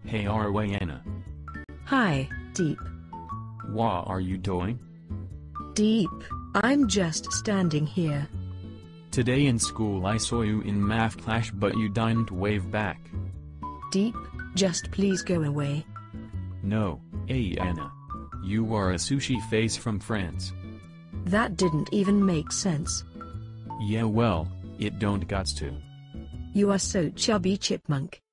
Hey Arianna. Hi, Deep. What are you doing? Deep, I'm just standing here. Today in school I saw you in math class but you didn't wave back. Deep, just please go away. No, Arianna. You are a sushi face from France. That didn't even make sense. Yeah well, it don't gots to. You are so chubby, Chipmunk.